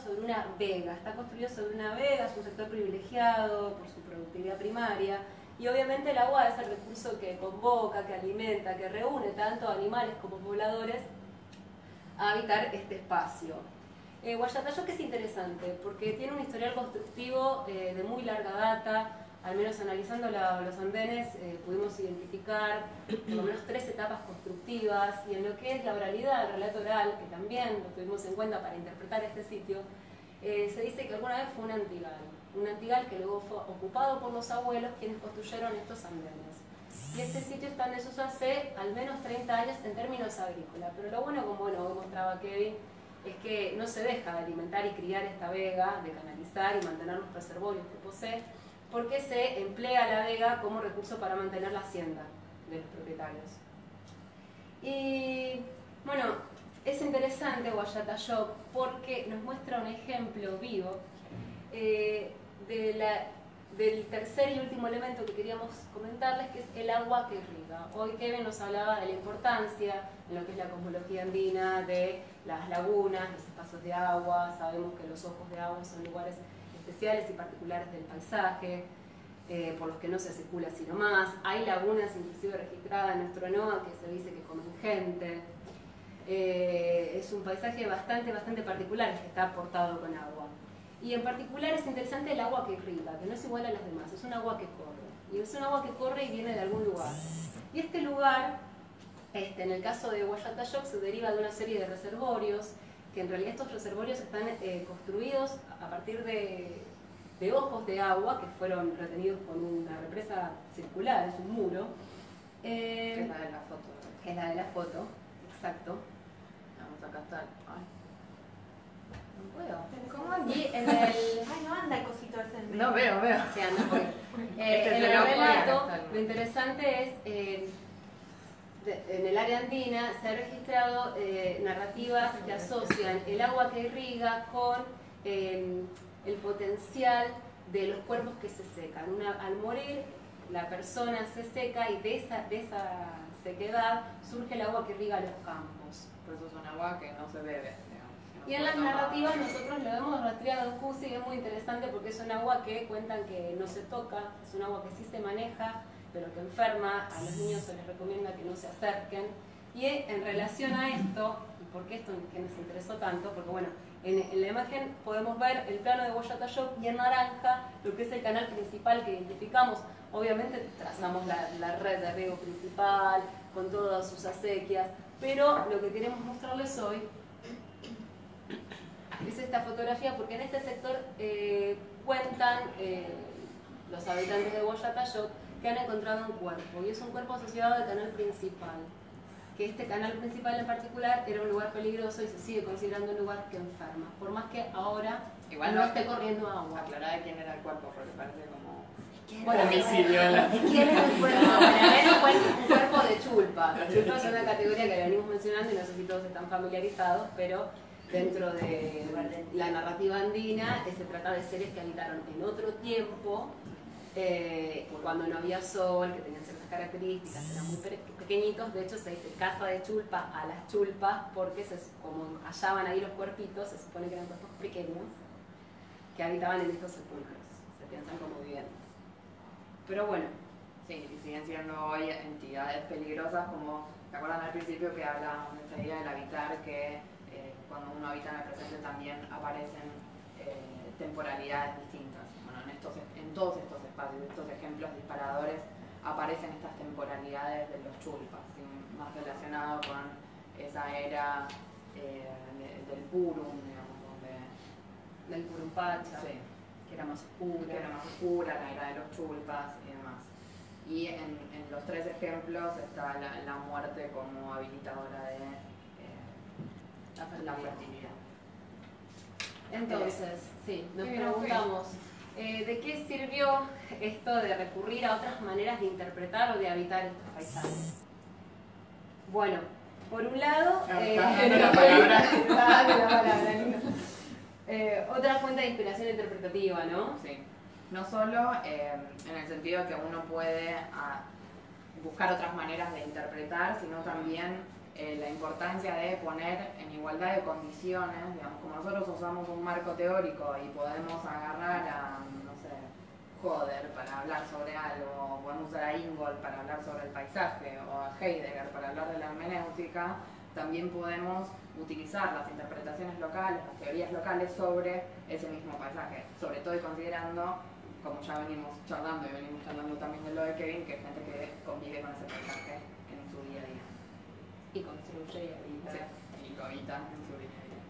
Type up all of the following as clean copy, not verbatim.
sobre una vega, está construido sobre una vega, es un sector privilegiado por su productividad primaria, y obviamente el agua es el recurso que convoca, que alimenta, que reúne tanto animales como pobladores a habitar este espacio. Guayatayoc es interesante porque tiene un historial constructivo de muy larga data. Al menos analizando los andenes pudimos identificar por lo menos 3 etapas constructivas, y en lo que es la oralidad, el relato oral, que también lo tuvimos en cuenta para interpretar este sitio, se dice que alguna vez fue un antigal que luego fue ocupado por los abuelos quienes construyeron estos andenes. Y este sitio está en desuso hace al menos 30 años en términos agrícolas, pero lo bueno, como hoy mostraba Kevin, es que no se deja de alimentar y criar esta vega, de canalizar y mantener los reservorios que posee, porque se emplea la vega como recurso para mantener la hacienda de los propietarios. Y bueno, es interesante Guayatayoc porque nos muestra un ejemplo vivo del tercer y último elemento que queríamos comentarles, que es el agua que irriga. Hoy Kevin nos hablaba de la importancia en lo que es la cosmología andina de las lagunas, los espacios de agua. Sabemos que los ojos de agua son lugares especiales y particulares del paisaje, por los que no se circula sino más. Hay lagunas inclusive registradas en nuestro NOA que se dice que comen gente. Es un paisaje bastante particular el que está aportado con agua. Y en particular es interesante el agua que irriga, que no es igual a las demás, es un agua que corre. Y es un agua que corre y viene de algún lugar. Y este lugar, en el caso de Guayatayoc, se deriva de una serie de reservorios, que en realidad estos reservorios están construidos a partir de ojos de agua que fueron retenidos con una represa circular, es un muro. Que es la de la foto. Que es la de la foto, exacto. Vamos acá está. Ay. No puedo. ¿Cómo aquí en el...? Ay, no anda el cosito ese. No veo. Sí, anda, porque, Es que en se el lo relato, ponen. lo interesante es, en el área andina se han registrado narrativas que asocian el agua que irriga con el potencial de los cuerpos que se secan. Al morir, la persona se seca y de esa sequedad surge el agua que irriga los campos. Por eso es un agua que no se bebe. Y en las narrativas nosotros lo hemos rastreado en Jusi y es muy interesante porque es un agua que cuentan que no se toca, es un agua que sí se maneja, pero que enferma, a los niños se les recomienda que no se acerquen. Y en relación a esto, y por qué esto que nos interesó tanto, porque bueno, en la imagen podemos ver el plano de Guayatayoc y en naranja lo que es el canal principal que identificamos. Obviamente trazamos la red de riego principal con todas sus acequias, pero lo que queremos mostrarles hoy es esta fotografía, porque en este sector cuentan los habitantes de Guayatayoc que han encontrado un cuerpo, y es un cuerpo asociado al canal principal, que este canal principal en particular era un lugar peligroso y se sigue considerando un lugar que enferma, por más que ahora igual no esté corriendo agua. Aclarar de quién era el cuerpo, porque parece como Bueno, homicidio. ¿quién es el cuerpo? Un cuerpo de chulpa. Chulpa es una categoría que venimos mencionando y no sé si todos están familiarizados, pero dentro de la narrativa andina se trata de seres que habitaron en otro tiempo, cuando no había sol, que tenían ciertas características, eran muy pequeñitos. De hecho se dice caza de chulpa a las chulpas porque como hallaban ahí los cuerpitos, se supone que eran cuerpos pequeños que habitaban en estos sepulcros, se piensan como vivientes. Pero bueno, sí, y siguen siendo hoy entidades peligrosas, como, ¿te acuerdan al principio que hablábamos de esta idea del habitar, que cuando uno habita en el presente también aparecen temporalidades distintas? Bueno, en todos estos espacios, estos ejemplos disparadores, aparecen estas temporalidades de los chulpas, ¿sí? Más relacionado con esa era del Purum, digamos, del Purumpacha, sí, que era más oscura. La era de los chulpas y demás. Y en los 3 ejemplos está la muerte como habilitadora de la fertilidad. Entonces, sí, nos preguntamos, ¿de qué sirvió esto de recurrir a otras maneras de interpretar o de habitar estos paisajes? Bueno, por un lado, otra fuente de inspiración interpretativa, ¿no? Sí. No solo en el sentido que uno puede buscar otras maneras de interpretar, sino también la importancia de poner en igualdad de condiciones, digamos, como nosotros usamos un marco teórico y podemos agarrar a, no sé, Joder para hablar sobre algo, o podemos usar a Ingold para hablar sobre el paisaje, o a Heidegger para hablar de la hermenéutica, también podemos utilizar las interpretaciones locales, las teorías locales sobre ese mismo paisaje, sobre todo y considerando, como ya venimos charlando y venimos charlando también de lo de Kevin, que es gente que convive con ese paisaje en su día a día. Y construye y habita. Sí, y lo habita en su día a día.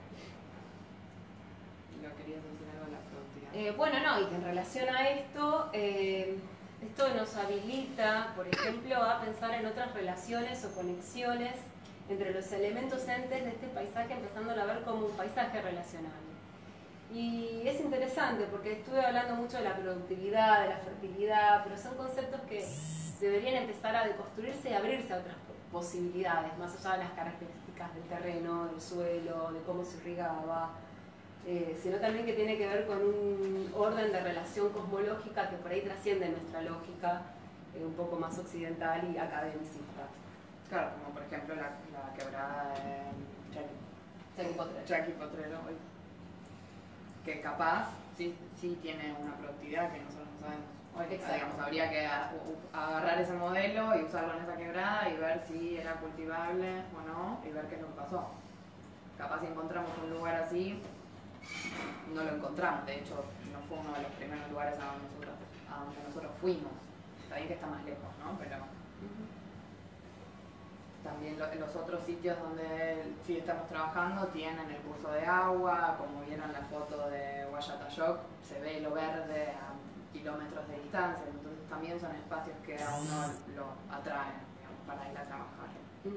¿Lo querías decir algo de la productividad? Bueno, no, y que en relación a esto, esto nos habilita, por ejemplo, a pensar en otras relaciones o conexiones entre los elementos entes de este paisaje, empezándolo a ver como un paisaje relacional. Y es interesante porque estuve hablando mucho de la productividad, de la fertilidad, pero son conceptos que deberían empezar a deconstruirse y abrirse a otras posibilidades, más allá de las características del terreno, del suelo, de cómo se irrigaba, sino también que tiene que ver con un orden de relación cosmológica que por ahí trasciende nuestra lógica, un poco más occidental y academicista. Claro, como por ejemplo la quebrada de Jackie Potrero, que capaz sí tiene una productividad que nosotros no sabemos. Digamos, habría que agarrar ese modelo y usarlo en esa quebrada y ver si era cultivable o no y ver qué es lo que pasó. Capaz si encontramos un lugar así, no lo encontramos, de hecho no fue uno de los primeros lugares a donde nosotros fuimos. Está bien que está más lejos, ¿no? Pero también los otros sitios donde sí estamos trabajando tienen el curso de agua, como vieron la foto de Guayatayok, se ve lo verde a kilómetros de distancia, entonces también son espacios que a uno lo atraen, digamos, para ir a trabajar.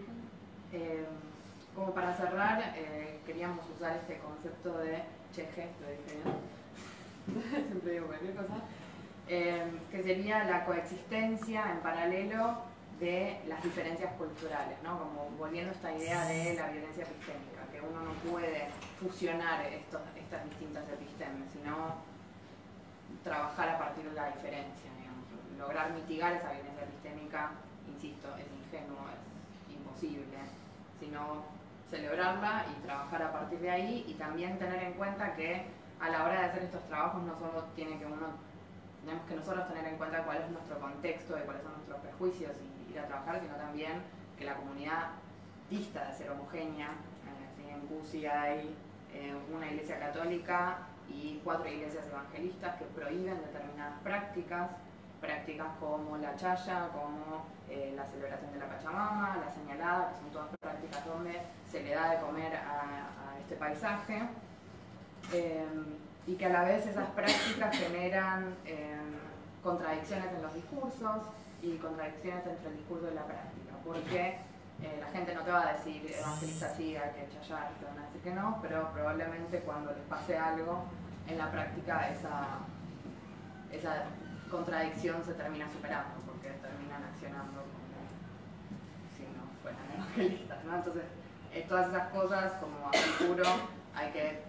Como para cerrar, queríamos usar este concepto de Cheje, lo dije bien, siempre digo cualquier cosa, que sería la coexistencia en paralelo de las diferencias culturales, ¿no? Como volviendo a esta idea de la violencia epistémica, que uno no puede fusionar estas distintas epistemes, sino trabajar a partir de la diferencia, digamos. Lograr mitigar esa violencia epistémica, insisto, es ingenuo, es imposible, sino celebrarla y trabajar a partir de ahí, y también tener en cuenta que a la hora de hacer estos trabajos no solo tenemos que nosotros tener en cuenta cuál es nuestro contexto y cuáles son nuestros prejuicios y ir a trabajar, sino también que la comunidad dista de ser homogénea. En Cusi hay una iglesia católica y 4 iglesias evangelistas que prohíben determinadas prácticas como la chaya, como la celebración de la Pachamama, la señalada, que son todas prácticas donde se le da de comer a este paisaje, y que a la vez esas prácticas generan contradicciones en los discursos y contradicciones entre el discurso y la práctica, porque la gente no te va a decir evangelista sí, hay que chayar, te van a decir que no, pero probablemente cuando les pase algo en la práctica esa contradicción se termina superando, porque terminan accionando como si no fueran evangelistas, ¿no? Entonces, todas esas cosas, como a futuro, hay que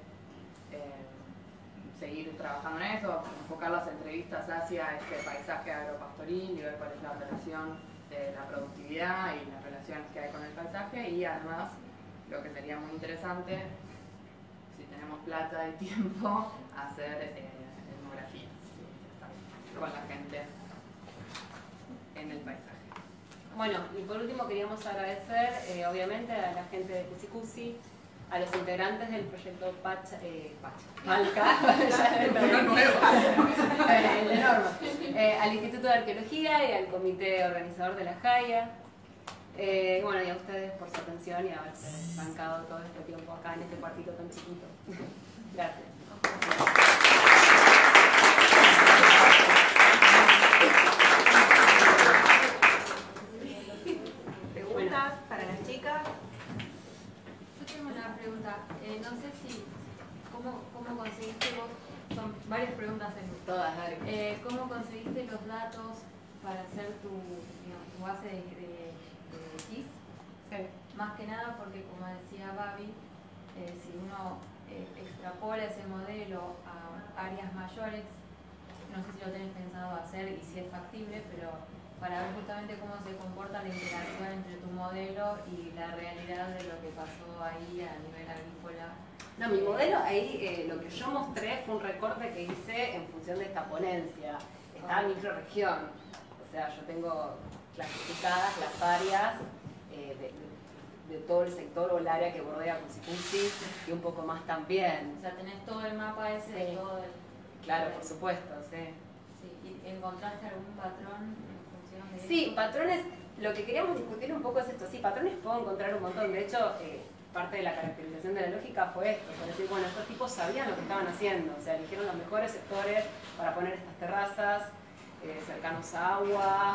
seguir trabajando en eso, enfocar las entrevistas hacia este paisaje agropastoril y ver cuál es la relación de la productividad y las relaciones que hay con el paisaje, y además, lo que sería muy interesante, si tenemos plata y tiempo, hacer etnografías con la gente en el paisaje. Bueno, y por último queríamos agradecer obviamente a la gente de Cusicusi, a los integrantes del proyecto Palca, al Instituto de Arqueología y al comité organizador de la JAIA. Bueno, y a ustedes por su atención y haberse bancado todo este tiempo acá en este cuartito tan chiquito. Gracias. ¿Preguntas para las chicas? Yo tengo una pregunta. No sé si, ¿cómo conseguiste vos? Son varias preguntas en una. Todas, dale. ¿Cómo conseguiste los datos para hacer tu base de GIS? Sí. Más que nada porque, como decía Babi, si uno extrapola ese modelo a áreas mayores, no sé si lo tenés pensado hacer y si es factible, pero para ver justamente cómo se comporta la interacción entre tu modelo y la realidad de lo que pasó ahí a nivel agrícola. No, mi modelo ahí, lo que yo mostré fue un recorte que hice en función de esta ponencia, esta microrregión. O sea, yo tengo clasificadas las áreas de todo el sector o el área que bordea Cusicusi y un poco más también. O sea, tenés todo el mapa ese de todo el... Claro, por supuesto, sí. Sí. ¿Y encontraste algún patrón en función de Sí, eso? patrones, lo que queríamos discutir un poco es esto. Sí, patrones puedo encontrar un montón. De hecho, parte de la caracterización de la lógica fue esto, por decir, bueno, estos tipos sabían lo que estaban haciendo, o sea, eligieron los mejores sectores para poner estas terrazas, cercanos a agua,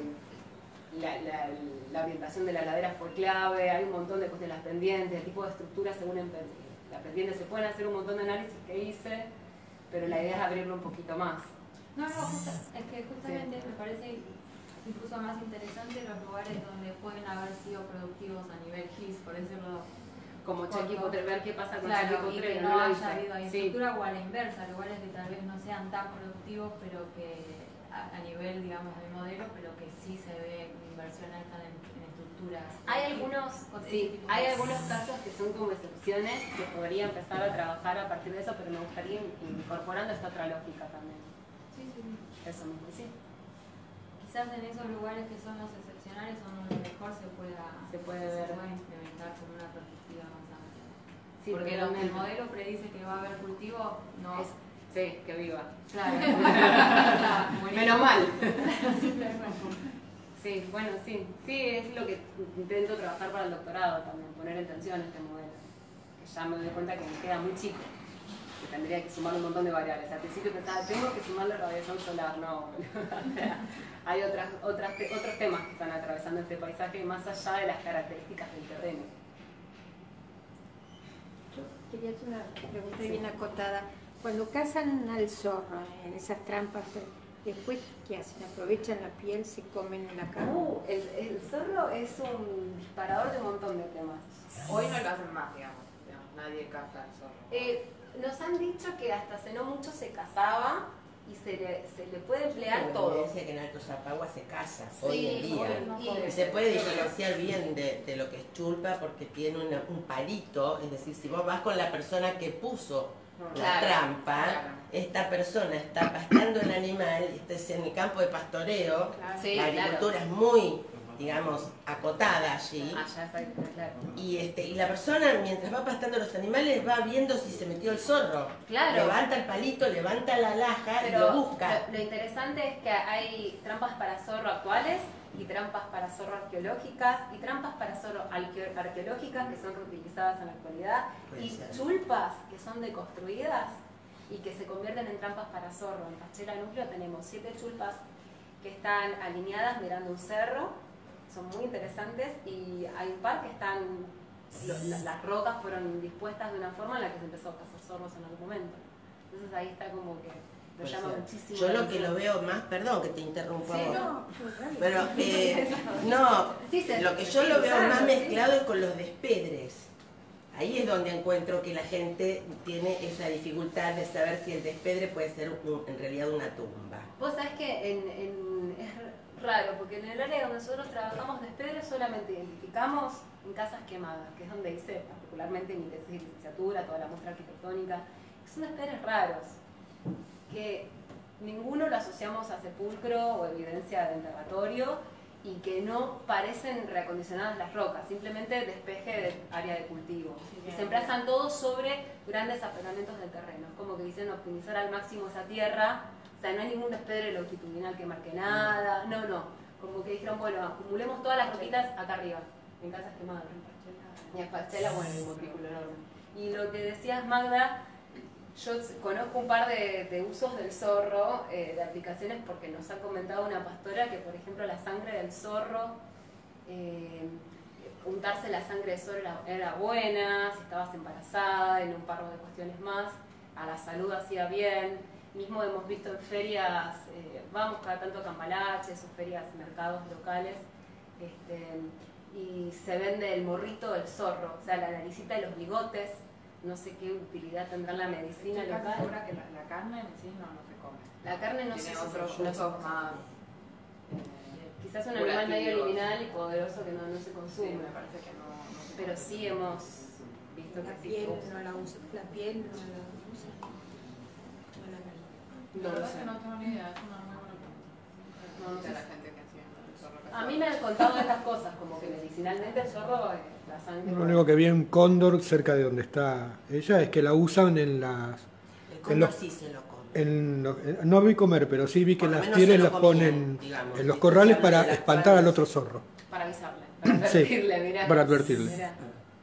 la orientación de la ladera fue clave, hay un montón de cuestiones, las pendientes, el tipo de estructura según la pendiente, se pueden hacer un montón de análisis que hice, pero la idea es abrirlo un poquito más. No, es que justamente me parece incluso más interesante los lugares donde pueden haber sido productivos a nivel GIS, por decirlo. Como Chucky Potrero, ver qué pasa con Claro, Chucky y que Potrero, no lo haya hice. habido Sí. estructura o a la inversa, lugares que tal vez no sean tan productivos, pero que a nivel, digamos, del modelo, pero que sí se ve inversión alta en estructuras. Hay algunos casos que son como excepciones que podría empezar a trabajar a partir de eso, pero me gustaría ir incorporando esta otra lógica también. Sí. Eso mismo, sí. Quizás en esos lugares que son los excepcionales son donde mejor se puede ver, implementar con una perspectiva más amplia. Sí, porque pero donde el modelo predice que va a haber cultivo, no. Sí, que viva. Claro. Menos mal. Sí, bueno, sí, es lo que intento trabajar para el doctorado también, poner en tensión este modelo. Que ya me doy cuenta que me queda muy chico, que tendría que sumar un montón de variables. Al principio pensaba, tengo que sumar la radiación solar, no, o sea, hay otros temas que están atravesando este paisaje más allá de las características del terreno. Yo quería hacer una pregunta bien acotada. Cuando cazan al zorro en esas trampas, después, ¿qué hacen? ¿Aprovechan la piel, se comen la carne? El zorro es un disparador de un montón de temas. Hoy no lo hacen más, digamos. Nadie caza al zorro. Nos han dicho que hasta hace no mucho se cazaba y se le puede emplear todo. Dice que en Alto Zapagua se caza Sí, hoy en día. Y se puede diferenciar bien de lo que es chulpa porque tiene un palito, es decir, si vos vas con la persona que puso la trampa, esta persona está pastando el animal, este es en el campo de pastoreo, la agricultura es muy, digamos, acotada allí, y la persona mientras va pastando los animales va viendo si se metió el zorro, levanta el palito, levanta la laja y lo busca. Lo interesante es que hay trampas para zorro actuales y trampas para zorro arqueológicas y trampas para zorro arqueológicas que son reutilizadas en la actualidad y chulpas que son deconstruidas y que se convierten en trampas para zorro. En Pachela Núcleo tenemos 7 chulpas que están alineadas mirando un cerro, son muy interesantes, y hay un par que están, las rocas fueron dispuestas de una forma en la que se empezó a cazar zorros en algún momento. Entonces ahí está como que lo llama muchísimo. Yo lo que lo veo más, perdón que te interrumpa, sí, pero lo que yo lo veo más mezclado es con los despedres. Ahí es donde encuentro que la gente tiene esa dificultad de saber si el despedre puede ser en realidad una tumba. Vos sabés que es raro, porque en el área donde nosotros trabajamos despedres solamente identificamos en casas quemadas, que es donde hice particularmente mi tesis de licenciatura, toda la muestra arquitectónica, que son despedres raros, que ninguno lo asociamos a sepulcro o evidencia de enterratorio, y que no parecen reacondicionadas las rocas, simplemente despeje de área de cultivo. Y se emplazan todos sobre grandes apelamientos del terreno. Es como que dicen optimizar al máximo esa tierra, o sea, no hay ningún despedre longitudinal que marque nada, no. Como que dijeron, bueno, acumulemos todas las roquitas acá arriba, en casas quemadas, en Pachela, bueno, en un montículo enorme. Y lo que decías, Magda, yo conozco un par de usos del zorro, de aplicaciones, porque nos ha comentado una pastora que, por ejemplo, la sangre del zorro, untarse la sangre del zorro era buena, si estabas embarazada, en un par de cuestiones más, a la salud hacía bien. Mismo hemos visto en ferias, vamos cada tanto a cambalaches o ferias, mercados locales, y se vende el morrito del zorro, o sea, la naricita y los bigotes. No sé qué utilidad tendrá en la medicina Estoy local. segura que la carne en sí no se come. La carne no tiene se otros come. usos más quizás un animal medio liminal y poderoso que no se consume. Sí, me parece que no se Pero consume. sí hemos visto La que sí piel se usa. no la usa. La piel no la usa. No La lo verdad sé. que no tengo ni idea, es una muy buena pregunta. No, no sé. La gente que hacía el zorro A mí me han contado estas cosas, como que medicinalmente el zorro, la sangre... Lo único que vi en Cóndor, cerca de donde está ella, es que la usan en las... El cóndor los- sí se lo come. no vi comer, pero sí vi que Por lo las menos pieles se lo las comían, ponen digamos, en los si corrales se habla para de las espantar al cuales- otro zorro. Para avisarle, para Sí, advertirle, mirá. para advertirle. Mirá.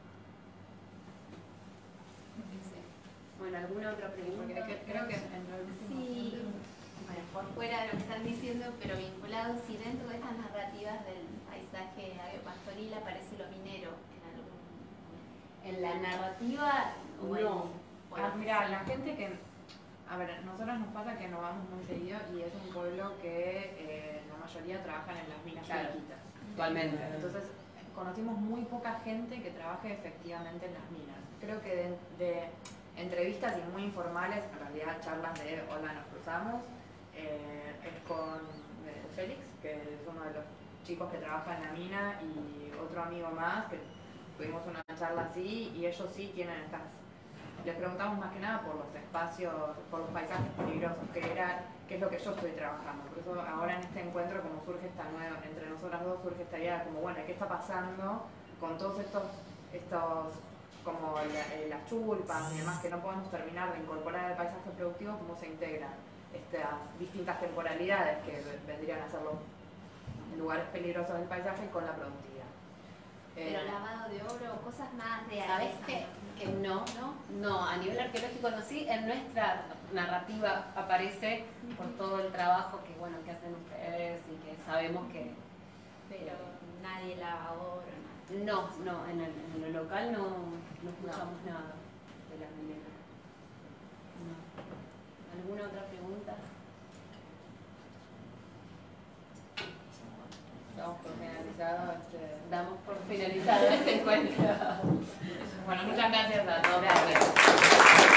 Bueno, ¿alguna otra pregunta? Porque creo que entre el último... Sí, bueno, por fuera de lo que están diciendo, pero vinculado, si dentro de estas narrativas del paisaje agropastoril aparece lo minero en algún... En la narrativa, no. Mira, la gente que... A ver, nosotros nos pasa que nos vamos muy seguido y es un pueblo que la mayoría trabajan en las minas Claro. chiquitas. Actualmente. Entonces, conocimos muy poca gente que trabaje efectivamente en las minas. Creo que de entrevistas y muy informales, en realidad charlas de hola, nos cruzamos, es con Félix, que es uno de los chicos que trabaja en la mina, y otro amigo más, que tuvimos una charla así, y ellos sí tienen estas... Les preguntamos más que nada por los espacios, por los paisajes peligrosos, qué es lo que yo estoy trabajando. Por eso ahora en este encuentro, como surge esta nueva, entre nosotras dos surge esta idea como, bueno, ¿qué está pasando con todos estos como las chulpas y demás que no podemos terminar de incorporar al paisaje productivo? ¿Cómo se integran estas distintas temporalidades que vendrían a ser los lugares peligrosos del paisaje con la productividad? Pero lavado de oro o cosas más reales. ¿Sabes qué? Que no, a nivel arqueológico no, sí, en nuestra narrativa aparece por todo el trabajo que, bueno, que hacen ustedes y que sabemos que... Pero nadie lava oro, nada. No, en lo local no escuchamos nada de las mineras. No. ¿Alguna otra pregunta? Damos por finalizado Damos por finalizado este encuentro. Bueno, muchas gracias a todos. Gracias.